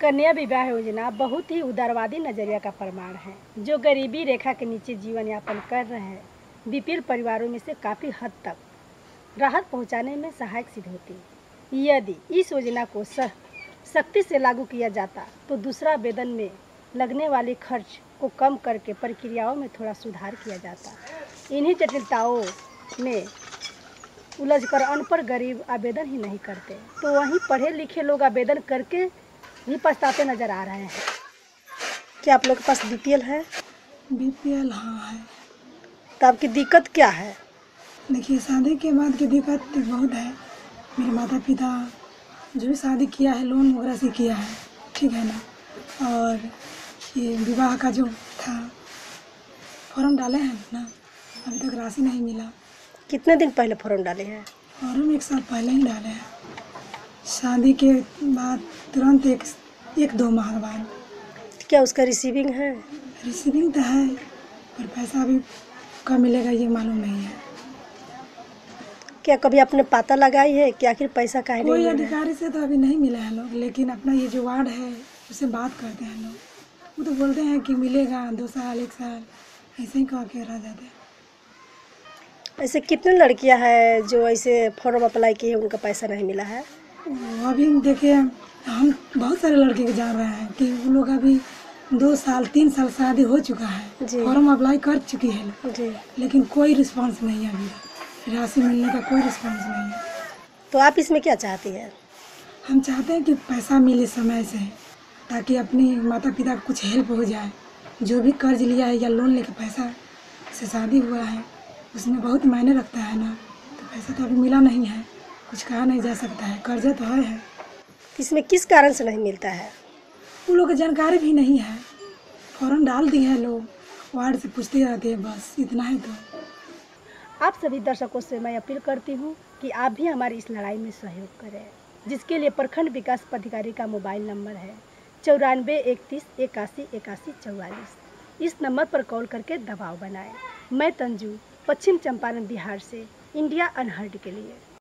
कन्या विवाह योजना बहुत ही उदारवादी नजरिया का प्रमाण है, जो गरीबी रेखा के नीचे जीवन यापन कर रहे हैं बीपीएल परिवारों में से काफ़ी हद तक राहत पहुंचाने में सहायक सिद्ध होती है। यदि इस योजना को सख्ती से लागू किया जाता तो दूसरा वेतन में लगने वाले खर्च को कम करके प्रक्रियाओं में थोड़ा सुधार किया जाता। इन्हीं जटिलताओं में उलझकर अनपढ़ गरीब आवेदन ही नहीं करते, तो वहीं पढ़े लिखे लोग आवेदन करके भी पछताते नजर आ रहे हैं। क्या आप लोग के पास बीपीएल है? बीपीएल हाँ है। तो आपकी दिक्कत क्या है? देखिए, शादी के बाद की दिक्कत बहुत है। मेरे माता पिता जो भी शादी किया है लोन वगैरह से किया है, ठीक है ना। और ये विवाह का जो था फॉर्म डाले हैं ना, अभी तक राशि नहीं मिला। कितने दिन पहले फॉर्म डाले हैं? फॉर्म 1 साल पहले ही डाले हैं। शादी के बाद तुरंत एक दो माह बाद। क्या उसका रिसीविंग है? रिसीविंग तो है, पर पैसा अभी कब मिलेगा ये मालूम नहीं है। क्या कभी आपने पता लगाई है कि आखिर पैसा काहे नहीं कोई मिल रहा है? अधिकारी से तो अभी नहीं मिला है लोग, लेकिन अपना ये जो वार्ड है उससे बात करते हैं लोग। वो तो बोलते हैं कि मिलेगा 2 साल 1 साल, ऐसे ही कह के रह जाते हैं। ऐसे कितने लड़कियां हैं जो ऐसे फॉर्म अप्लाई किए उनका पैसा नहीं मिला है? अभी देखिए, हम बहुत सारे लड़के के जान रहे हैं कि वो लोग अभी 2 साल 3 साल शादी हो चुका है, फॉर्म अप्लाई कर चुकी है जी, लेकिन कोई रिस्पांस नहीं है। अभी राशि मिलने का कोई रिस्पांस नहीं है। तो आप इसमें क्या चाहती हैं? हम चाहते हैं कि पैसा मिले समय से, ताकि अपनी माता पिता को कुछ हेल्प हो जाए। जो भी कर्ज लिया है या लोन लेकर पैसा से शादी हुआ है, उसमें बहुत मायने रखता है ना। तो पैसा तो अभी मिला नहीं है, कुछ कहा नहीं जा सकता है, कर्जा तो है। इसमें किस कारण से नहीं मिलता है? उन लोग को जानकारी भी नहीं है। फॉर्म डाल दिए हैं लोग, वार्ड से पूछते रहते हैं, बस इतना है। तो आप सभी दर्शकों से मैं अपील करती हूँ कि आप भी हमारी इस लड़ाई में सहयोग करें, जिसके लिए प्रखंड विकास पदाधिकारी का मोबाइल नंबर है 94 31 81 81 44। इस नंबर पर कॉल करके दबाव बनाएं। मैं तंजू, पश्चिम चंपारण बिहार से, इंडिया अनहर्ड के लिए।